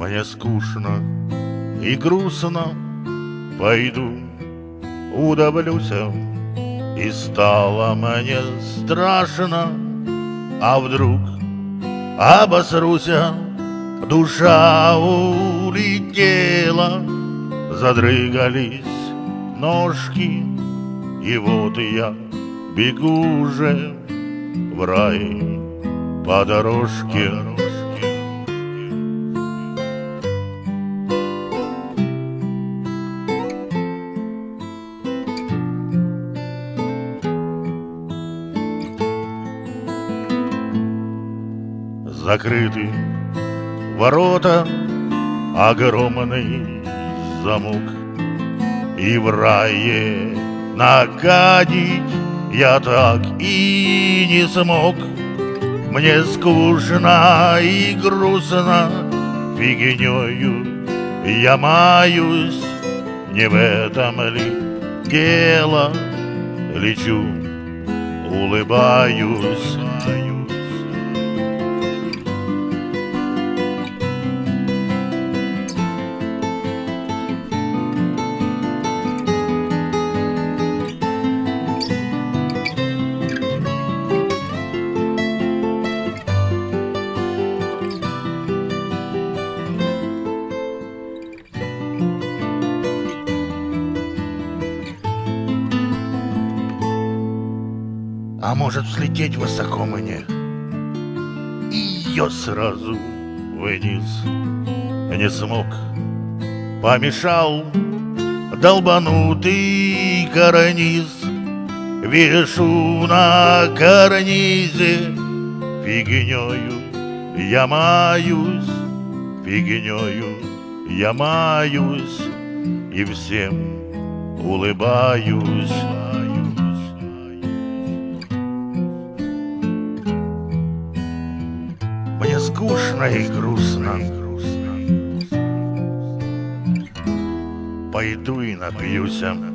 Мне скучно и грустно, пойду удавлюсь. И стало мне страшно, а вдруг обосрусь. Душа улетела, задрыгались ножки, и вот я бегу уже в рай по дорожке. Закрыты ворота, огромный замок, и в рае нагадить я так и не смог. Мне скучно и грустно, фигнёю я маюсь. Не в этом ли дело? Лечу, улыбаюсь. А может взлететь высоко мне, и ее сразу вниз не смог. Помешал долбанутый карниз. Вешу на карнизе, фигнёю я маюсь, фигнёю я маюсь, и всем улыбаюсь. Мне скучно и грустно, пойду и напьюсь.